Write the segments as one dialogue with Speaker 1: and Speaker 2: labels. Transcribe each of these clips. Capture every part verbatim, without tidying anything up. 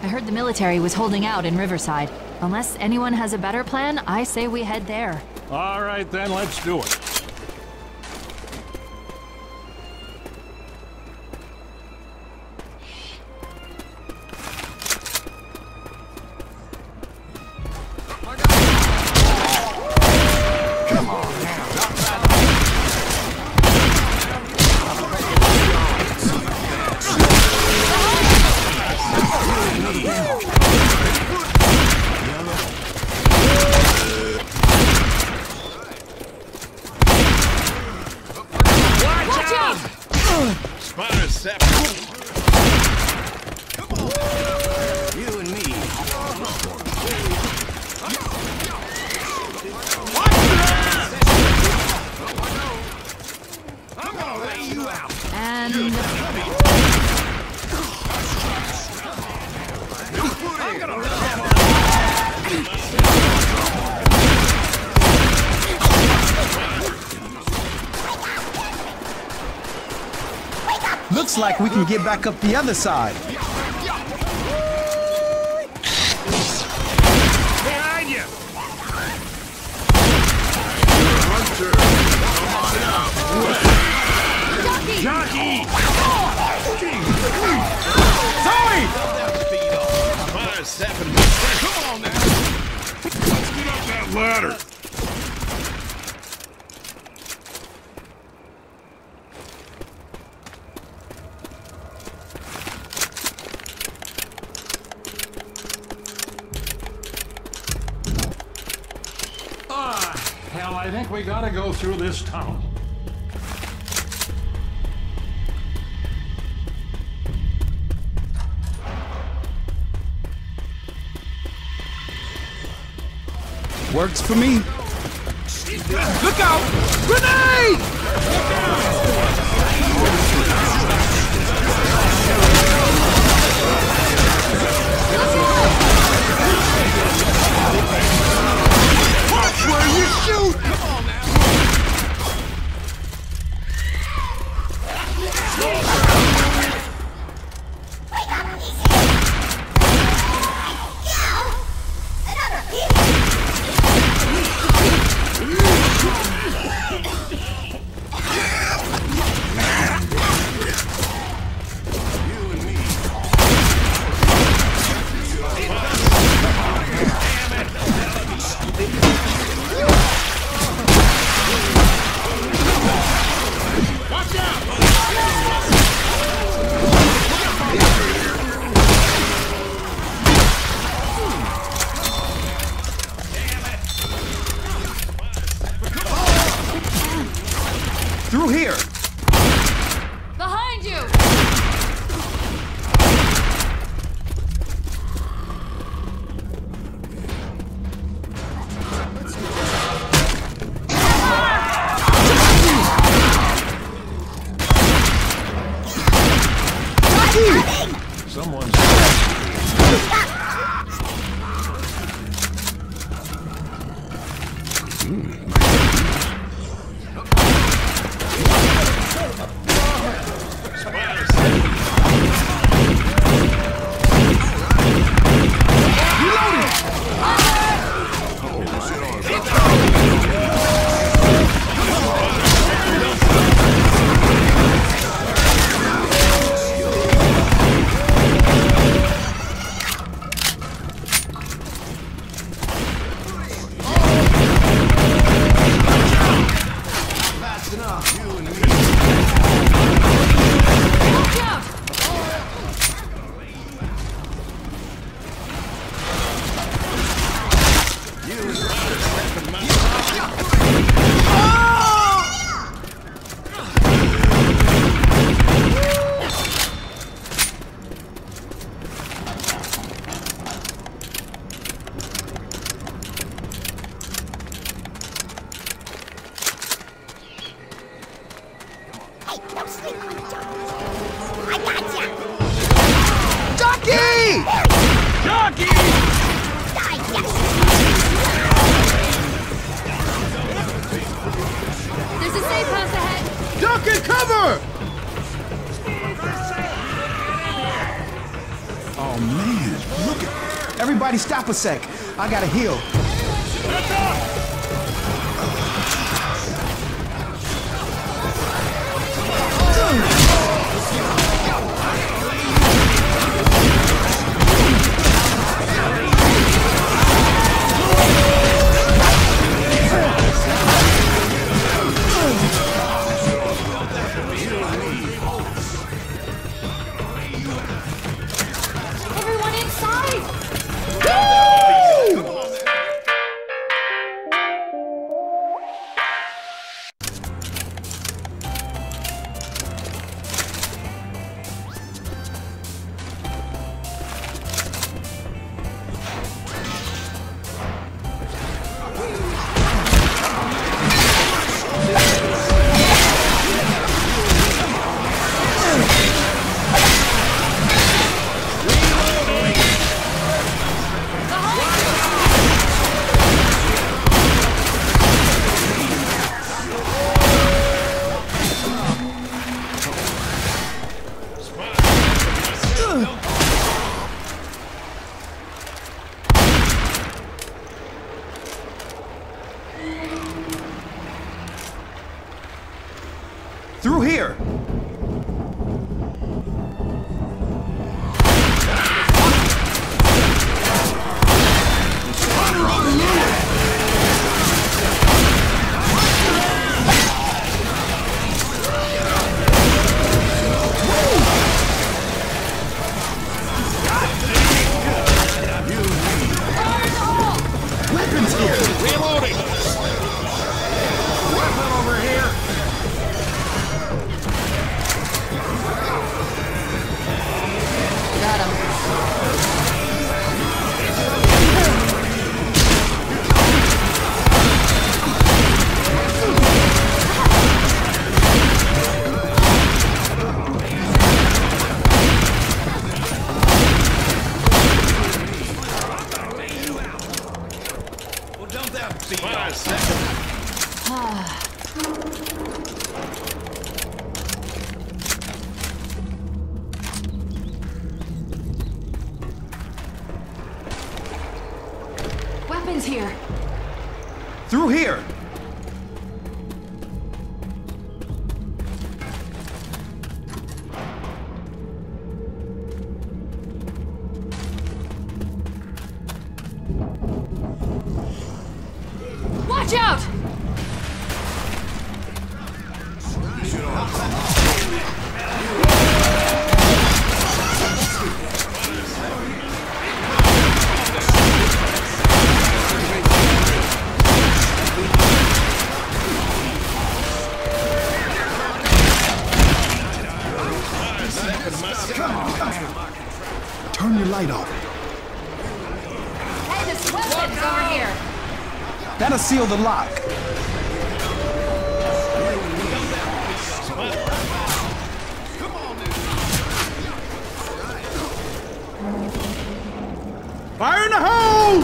Speaker 1: I heard the military was holding out in Riverside. Unless anyone has a better plan, I say we head there.
Speaker 2: All right, then, let's do it.
Speaker 3: Looks like we can get back up the other side.
Speaker 2: Behind you! Jockey!
Speaker 3: Zoe!
Speaker 2: Come on now! Let's get up that ladder! Hell, I think we gotta go through this tunnel.
Speaker 3: Works for me. Look out! Grenade! Watch where you shoot! Come on now! Through here!
Speaker 1: Behind you!
Speaker 2: Someone's... Mm.
Speaker 3: Everybody stop a sec. I gotta heal.
Speaker 1: Everyone inside!
Speaker 3: Through here! Weapons here!
Speaker 2: Reloading! Weapon over here!
Speaker 1: Got him.
Speaker 2: Well, don't that be us?
Speaker 1: Weapons here.
Speaker 3: Through here!
Speaker 1: Watch out!
Speaker 3: Turn your light off.
Speaker 1: Hey, there's weapons over here.
Speaker 3: That'll seal the lock. Fire in the hole!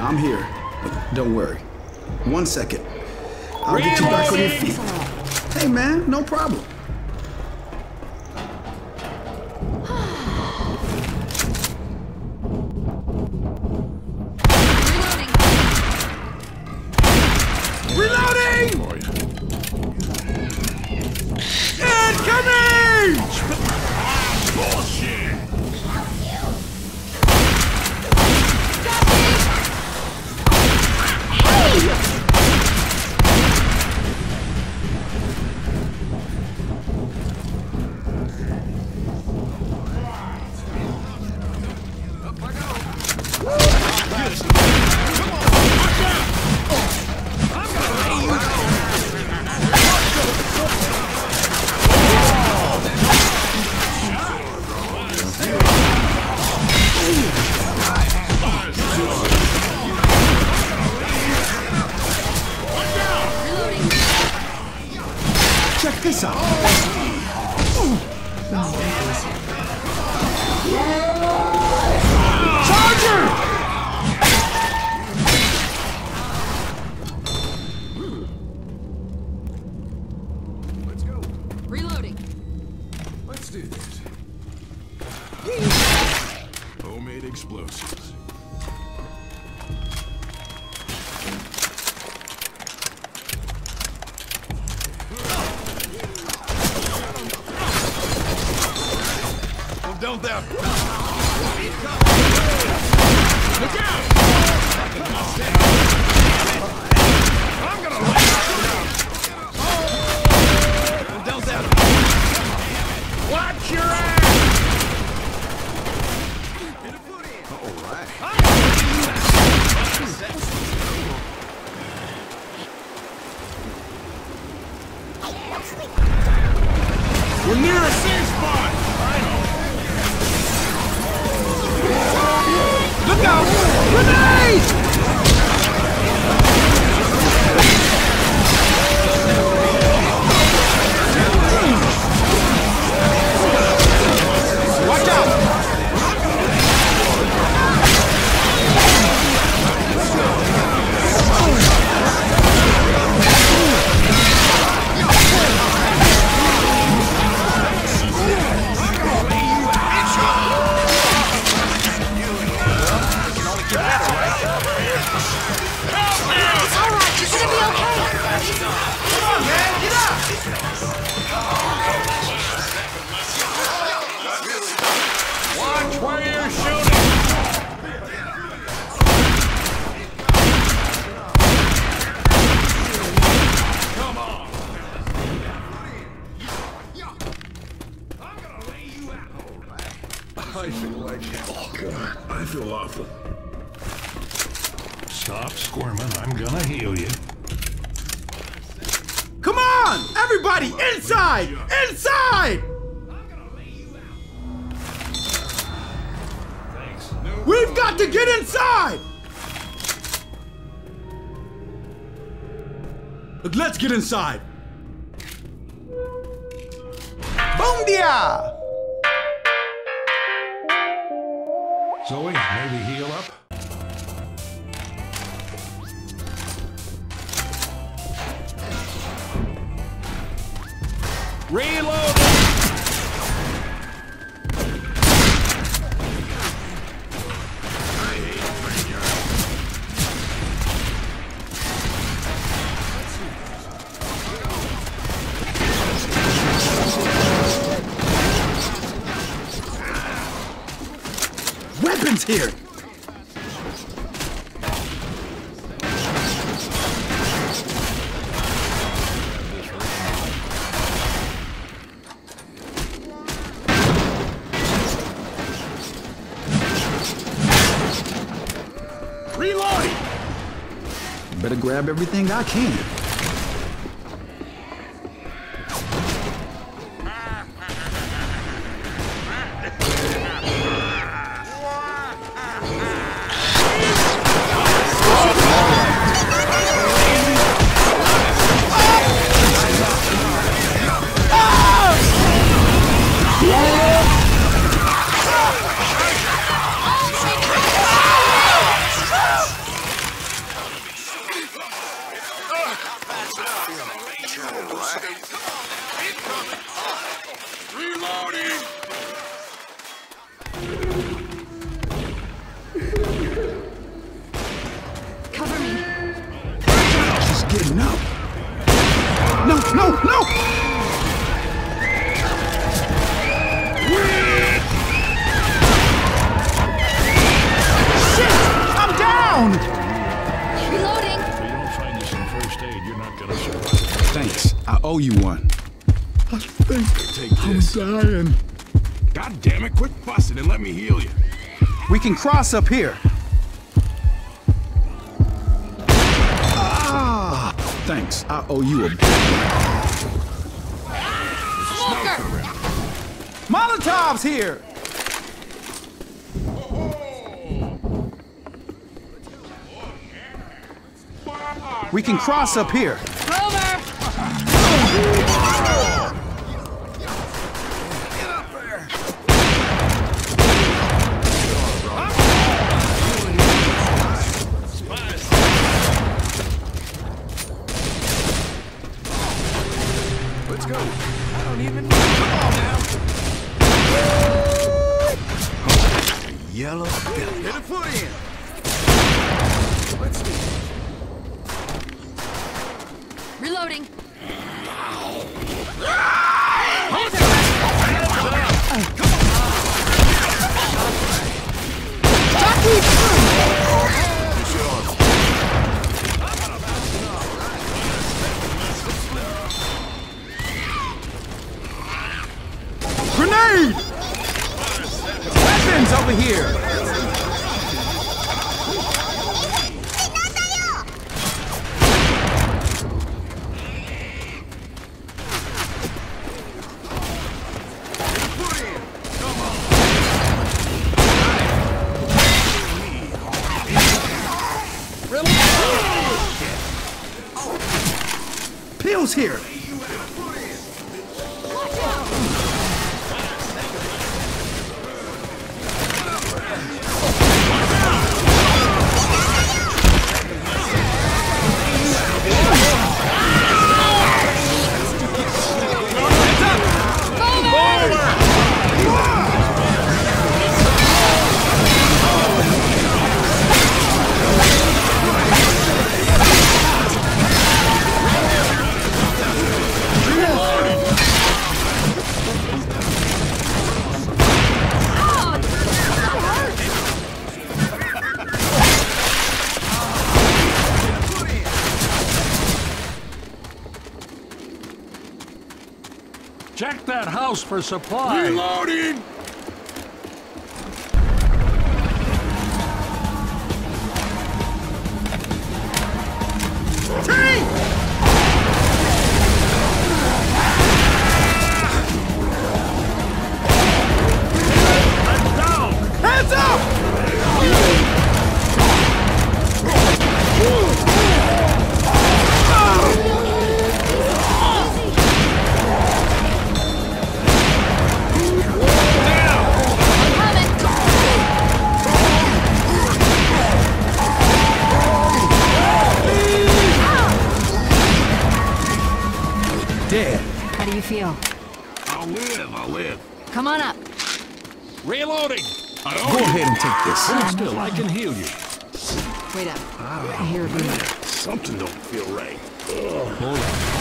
Speaker 4: I'm here. Don't worry. One second. I'll get you back on your feet. Hey, man, no problem.
Speaker 3: Reloading! Incoming!
Speaker 2: Bullshit!
Speaker 4: Check this out. Charger!
Speaker 2: Let's go.
Speaker 1: Reloading.
Speaker 2: Let's do this. Homemade explosives. Well, don't that. Look out! I'm gonna let you down. Well, don't that. Watch your ass! We're near a safe spot! Look out! Grenade! Watch out! Watch where you're shooting! Come on! I'm gonna lay you out!
Speaker 3: I feel like hell. God, I feel awful.
Speaker 2: Stop squirming, I'm gonna heal you.
Speaker 3: Come on! Everybody, inside! Inside! We've got to get inside! Look, let's get inside. Boom dia!
Speaker 2: Zoe, maybe heal up? Reload!
Speaker 4: Weapons here!
Speaker 3: Reloading!
Speaker 4: Better grab everything I can.
Speaker 2: Reloading!
Speaker 1: Cover me.
Speaker 4: She's getting up. No, no, no! Shit! I'm down!
Speaker 1: Reloading.
Speaker 5: If you don't find this in first aid, you're not gonna survive.
Speaker 4: Thanks. I owe you one.
Speaker 3: I think
Speaker 2: Take
Speaker 3: I'm
Speaker 2: this.
Speaker 3: dying.
Speaker 2: God damn it, quit fussing and let me heal you.
Speaker 4: We can cross up here. Ah! Thanks. I owe you a
Speaker 1: Smoker.
Speaker 4: Molotov's here! We can cross up here.
Speaker 1: Over.
Speaker 2: Let's go. I don't even know. Come on now. Yellow. Get a foot in. Let's see.
Speaker 1: Reloading.
Speaker 4: Grenade! Weapons over here! Pills here!
Speaker 5: Check that house for supplies.
Speaker 2: Reloading!
Speaker 4: Hands up! Dead.
Speaker 1: How do you feel?
Speaker 2: I'll live, I'll live.
Speaker 1: Come on up.
Speaker 5: Reloading.
Speaker 2: I
Speaker 4: Go
Speaker 2: don't
Speaker 4: ahead and take this.
Speaker 5: Hold still, I can heal you.
Speaker 1: Wait up. I hear a beat.
Speaker 2: Something don't feel right.
Speaker 5: Hold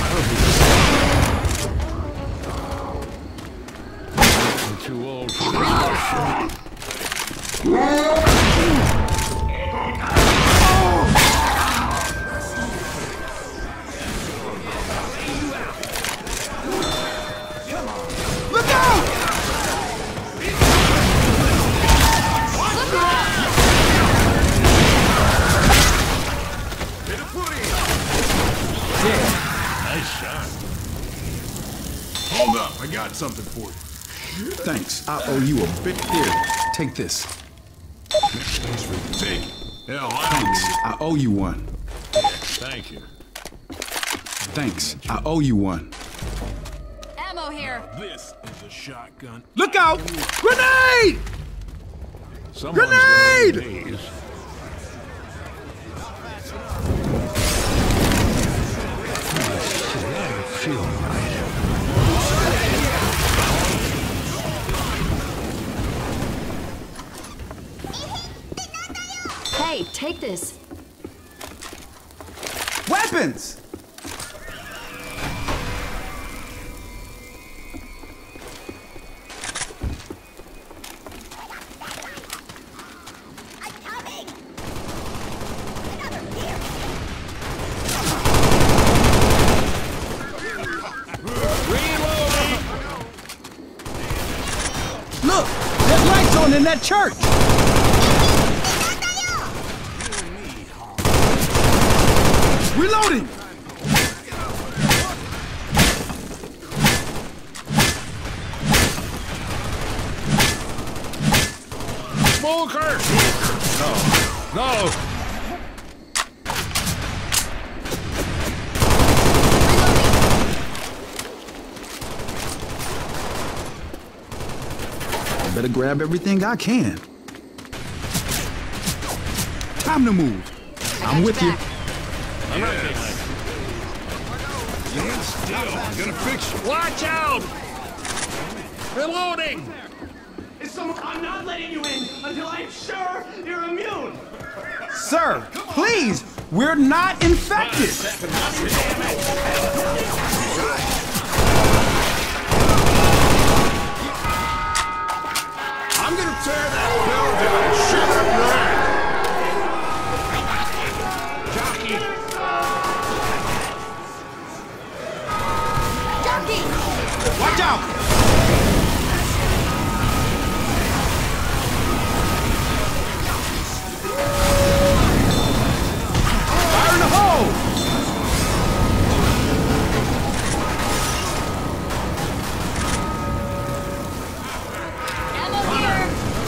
Speaker 5: on. I'm too old for this.
Speaker 4: Look out! Dead.
Speaker 5: Nice shot.
Speaker 2: Hold up, I got something for you.
Speaker 4: Thanks. I owe you a bit. Here, take this.
Speaker 2: Take it. Hell, I
Speaker 4: Thanks. I owe you one.
Speaker 5: Thank you.
Speaker 4: Thanks. I owe you one.
Speaker 1: Ammo here.
Speaker 2: This is a shotgun.
Speaker 4: Look out! Grenade!
Speaker 5: Someone's
Speaker 4: Grenade!
Speaker 5: gonna need these.
Speaker 1: this?
Speaker 4: Weapons!
Speaker 3: Look! There's lights on in that church!
Speaker 4: Reloading!
Speaker 5: Smoker! No. No.
Speaker 4: I better grab everything I can. Time to move. I'm with you.
Speaker 5: I'm not behind. Stand still. I'm gonna fix you. Watch out! Reloading!
Speaker 6: Is someone? I'm not letting you in until I'm sure you're immune.
Speaker 4: Sir, please! We're not infected!
Speaker 2: I'm gonna tear that building and shut up your ass!
Speaker 5: Jockey!
Speaker 1: Jockey!
Speaker 4: Watch out! Fire in the hole!
Speaker 1: Ammo here!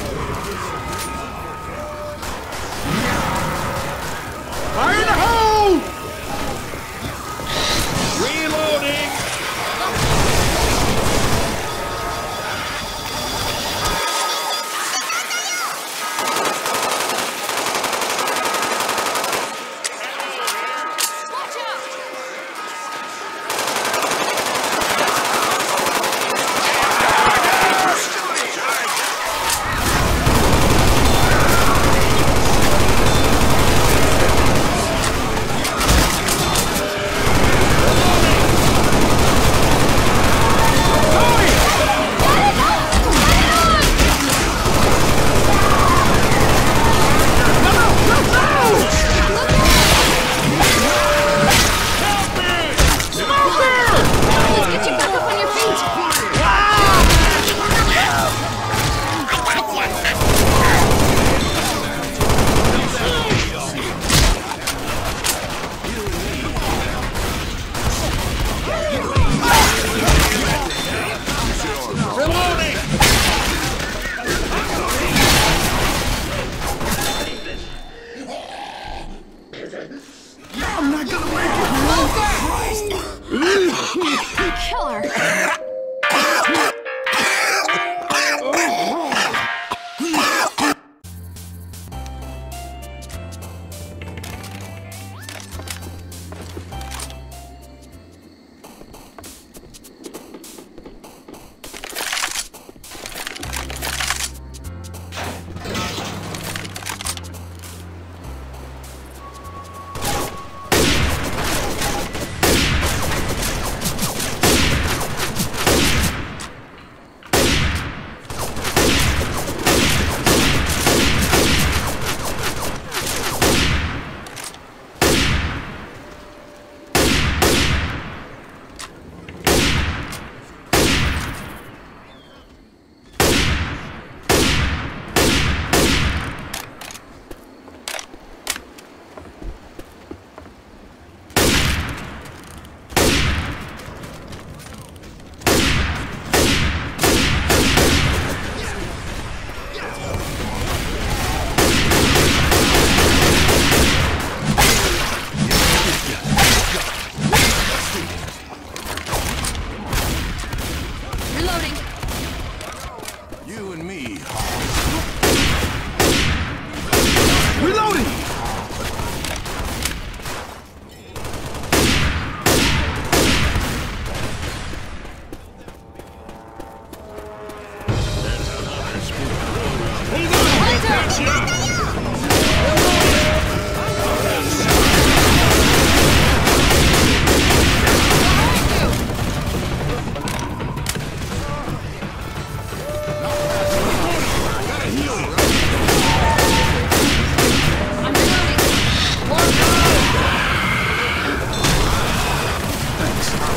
Speaker 4: Fire in the hole!
Speaker 5: Reloading!
Speaker 1: Get you back up on your feet!
Speaker 5: Reloading!
Speaker 4: I'm not gonna make it!
Speaker 1: Killer!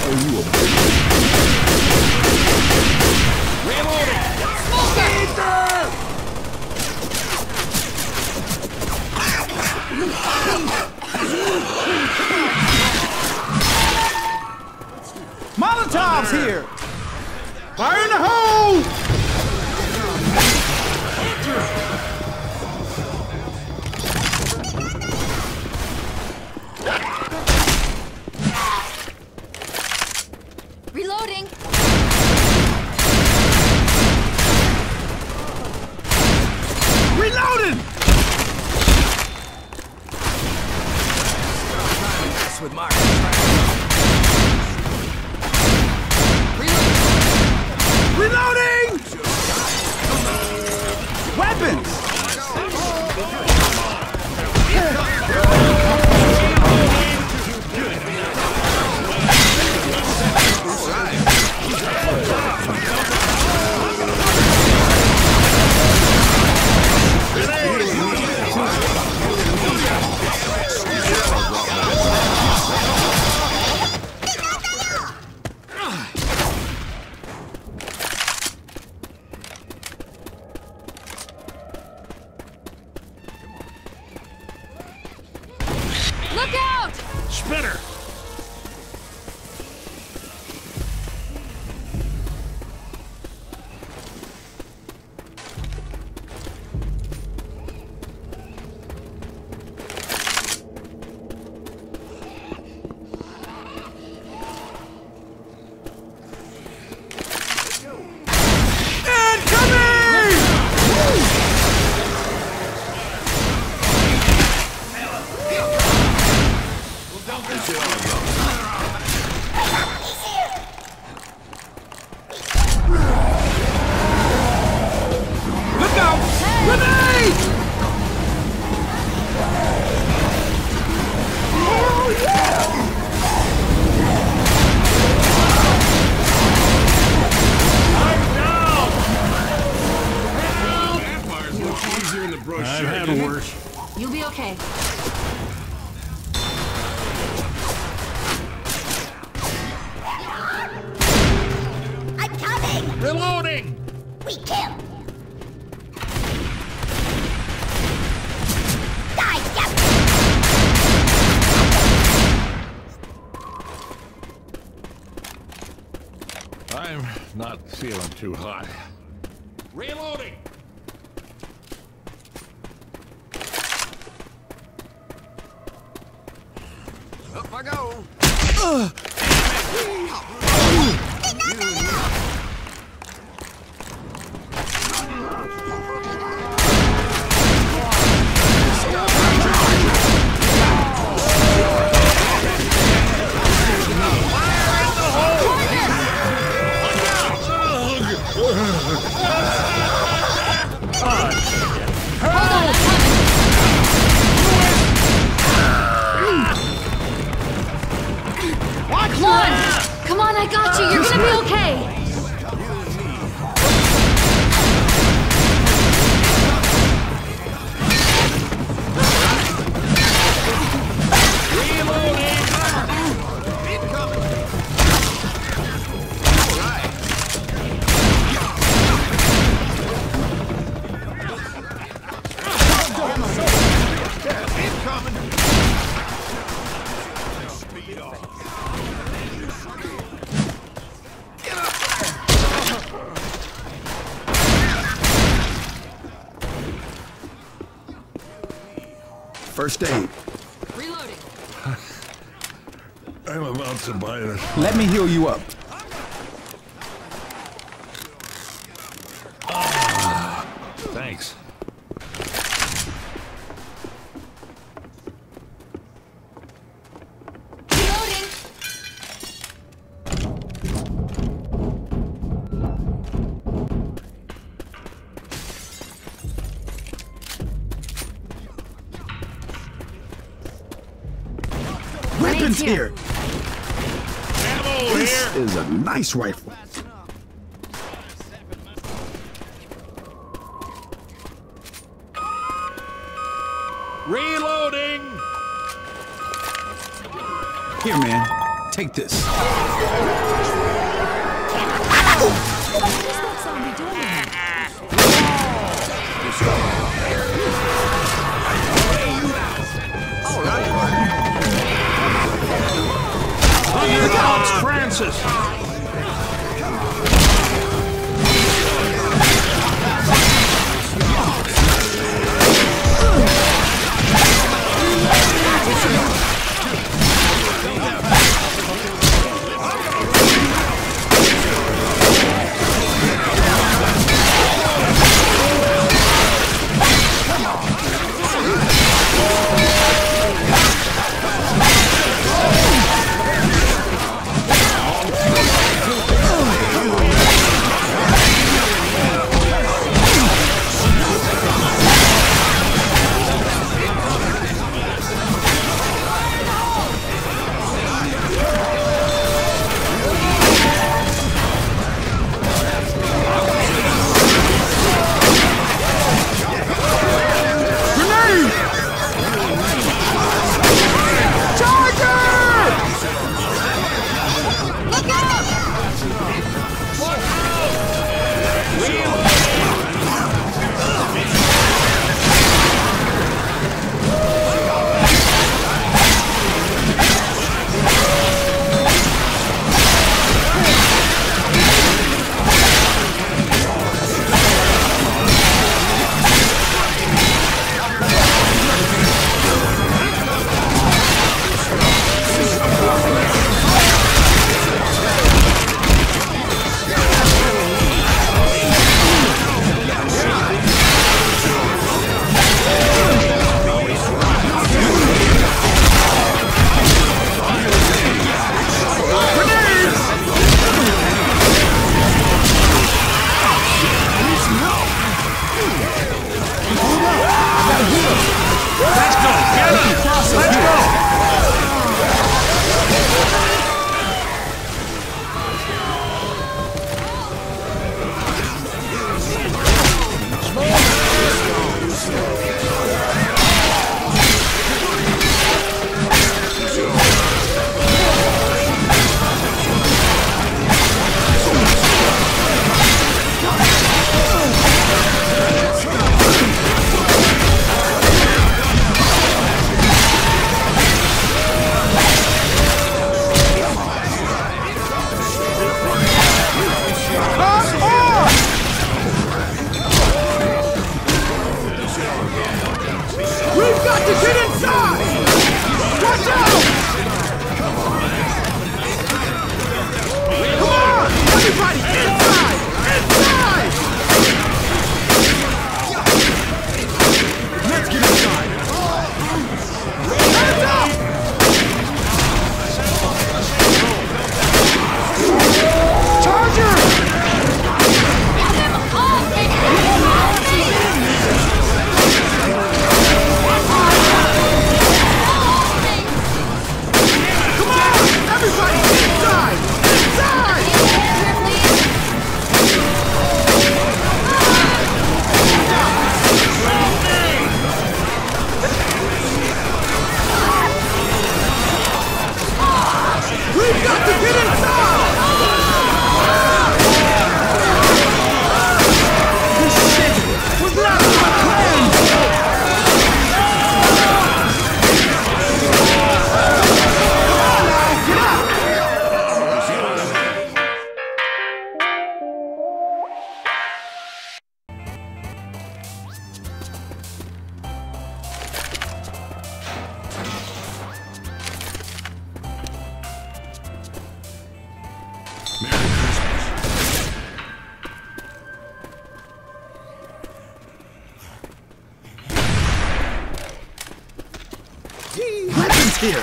Speaker 4: show you a bit.
Speaker 5: Reloading!
Speaker 3: Molotov's here! Fire in the hole!
Speaker 1: Reloading.
Speaker 3: Reloading!
Speaker 5: That's with Mark.
Speaker 3: Reloading! Weapons!
Speaker 1: Look out!
Speaker 5: Spinner!
Speaker 3: Look out! Grenade! Hell yeah!
Speaker 5: Vampires look easier in the brochure.
Speaker 2: I've had worse.
Speaker 1: You'll be okay.
Speaker 7: I'm coming!
Speaker 5: Reloading!
Speaker 7: We kill! Die, yep!
Speaker 2: I'm not feeling too hot.
Speaker 5: Reloading! Up I go!
Speaker 1: Come on! Come on, I got you! You're gonna be okay!
Speaker 4: First aid.
Speaker 1: Reloading.
Speaker 2: I'm about to buy this.
Speaker 4: Let me heal you up.
Speaker 2: Thanks.
Speaker 1: Reloading.
Speaker 4: Weapons
Speaker 1: here.
Speaker 4: here.
Speaker 2: Ammo
Speaker 4: This
Speaker 2: here!
Speaker 4: is a nice rifle.
Speaker 5: Reloading!
Speaker 4: Here, man.
Speaker 5: Take this.
Speaker 2: Here comes Francis!
Speaker 4: Here.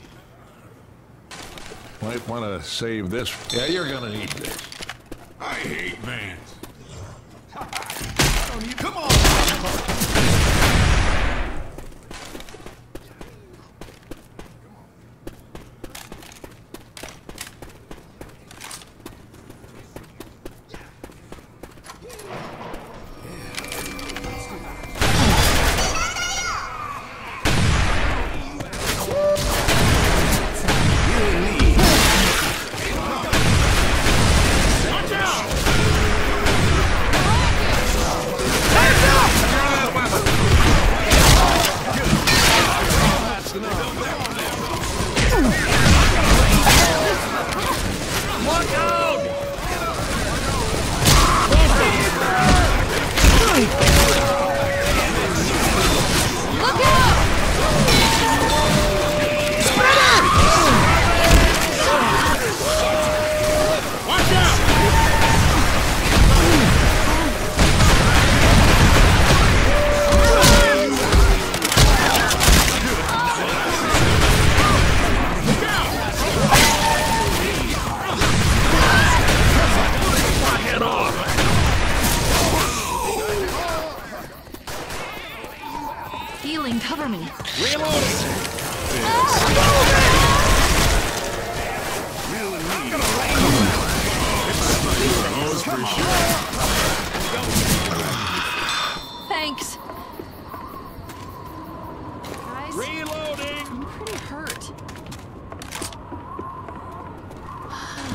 Speaker 2: Might want to save this. Yeah, you're gonna need this.
Speaker 5: I hate vans.
Speaker 3: Come on!
Speaker 5: You and me.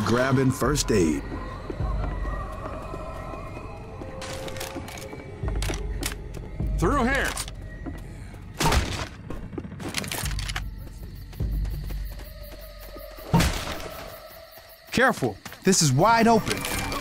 Speaker 4: grabbing first aid.
Speaker 2: Through here.
Speaker 3: Careful, this is wide open.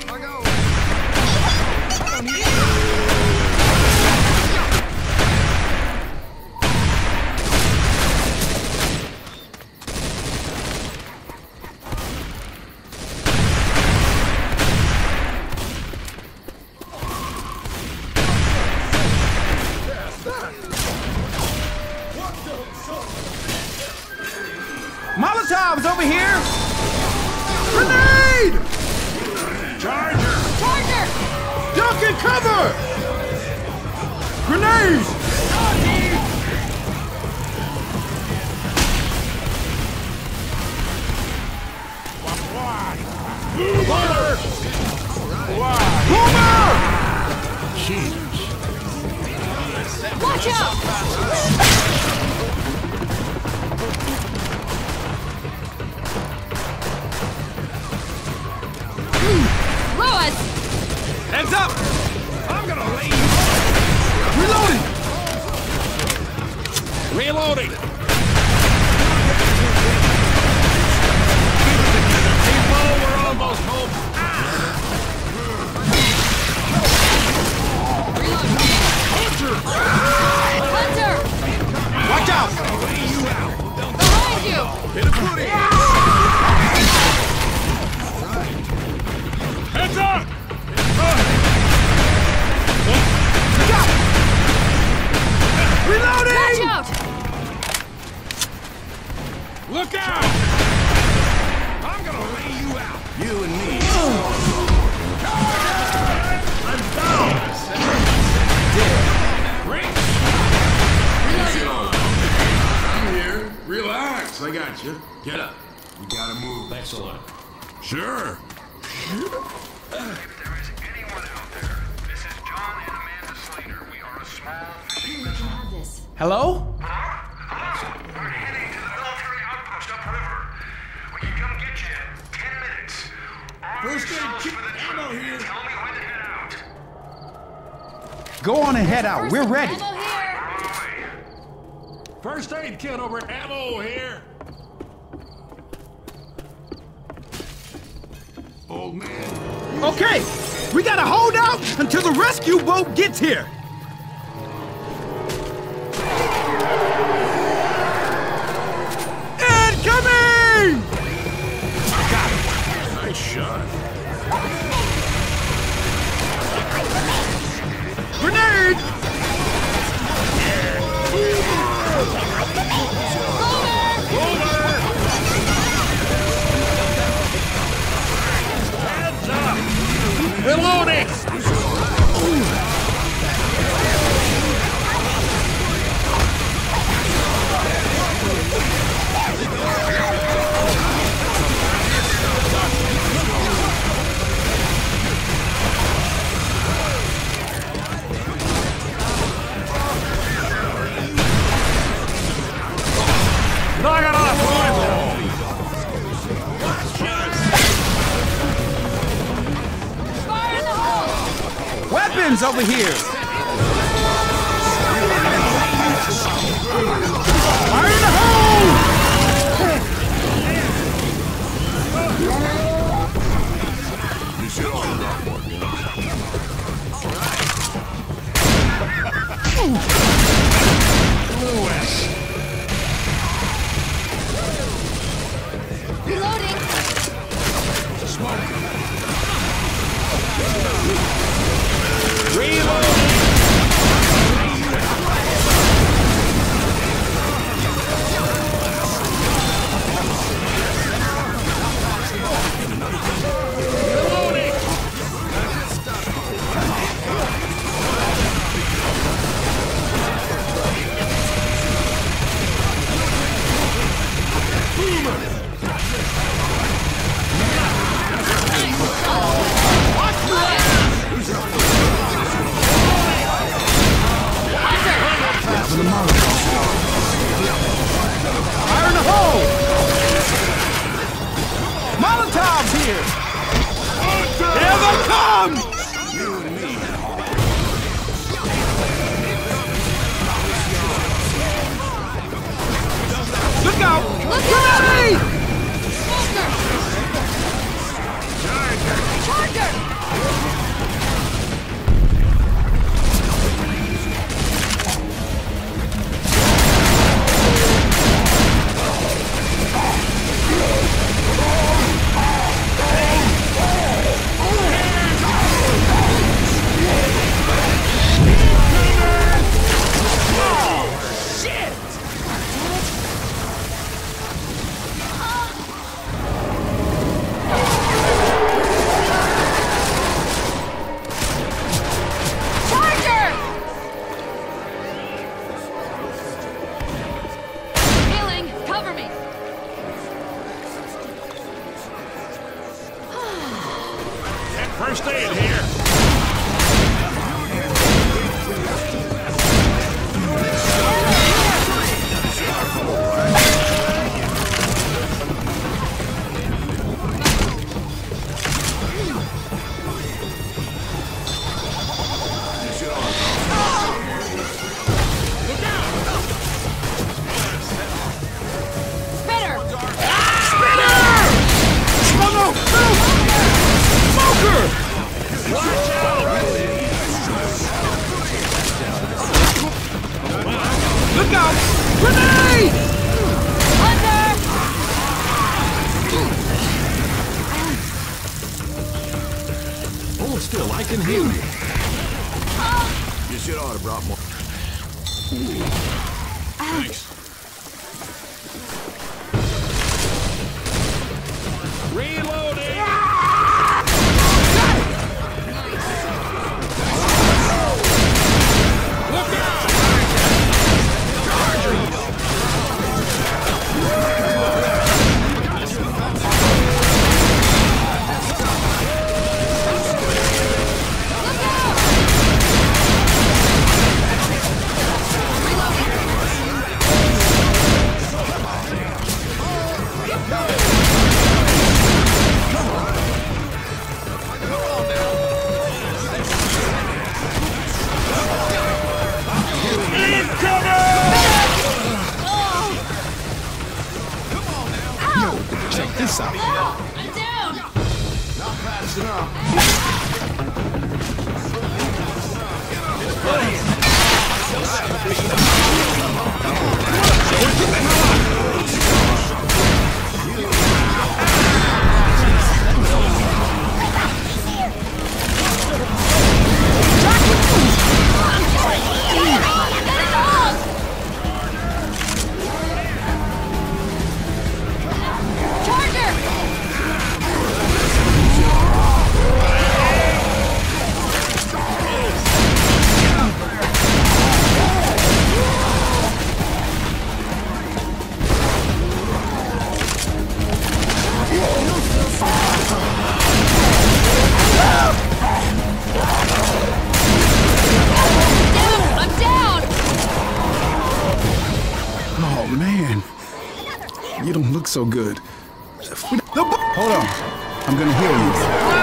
Speaker 3: Molotovs over here! Grenade!
Speaker 2: Charger!
Speaker 1: Charger!
Speaker 3: Duck and cover! Grenade!
Speaker 2: Boomer!
Speaker 3: Boomer!
Speaker 1: Watch out! Lewis!
Speaker 3: Heads up!
Speaker 2: I'm gonna lay you.
Speaker 3: Reloading!
Speaker 2: Reloading! People, we're almost home. Hunter!
Speaker 1: Hunter!
Speaker 3: Watch out!
Speaker 1: Behind you!
Speaker 2: Hit a booty! Heads up!
Speaker 3: Reloading!
Speaker 1: Watch out!
Speaker 2: Look out! I'm gonna lay you out.
Speaker 5: You and me.
Speaker 2: I'm down. Rich.
Speaker 5: I'm here. Relax. I got you. Get up. We gotta move.
Speaker 2: Thanks a lot.
Speaker 5: Sure.
Speaker 8: If there is anyone out there, this is John and Amanda Slater. We are a small machine.
Speaker 1: Have this.
Speaker 3: Hello?
Speaker 8: Hello? We're heading to the military outpost upriver. We can come get you in ten minutes. All
Speaker 5: First aid
Speaker 8: yourselves
Speaker 5: kit
Speaker 8: for the
Speaker 5: ammo
Speaker 8: trip.
Speaker 5: here.
Speaker 8: Tell me when to head out.
Speaker 3: Go on and head out. We're ready.
Speaker 1: Ammo here!
Speaker 8: On my way.
Speaker 2: First aid kit over at ammo here.
Speaker 5: Old man.
Speaker 3: Okay, we gotta hold out until the rescue boat gets here. Incoming!
Speaker 5: Nice shot.
Speaker 3: Grenade!
Speaker 2: Reloading! Knock it off, boys!
Speaker 1: Fire in the hole!
Speaker 3: Weapons over here! Fire in the hole!
Speaker 5: You should all got one, you know.
Speaker 2: Lewis!
Speaker 1: Reloading!
Speaker 3: here! Here they come! Look out! Grenade!
Speaker 1: Charger!
Speaker 2: First aid here.
Speaker 3: Look out! Grenade!
Speaker 1: Under!
Speaker 2: Hold still, I can heal you.
Speaker 5: You should ought to brought more.
Speaker 2: Thanks. Reloading! Look out!
Speaker 4: Check this out.
Speaker 1: I'm down!
Speaker 5: Not fast enough.
Speaker 4: Oh, man. You don't look so good. Hold on. I'm gonna heal you.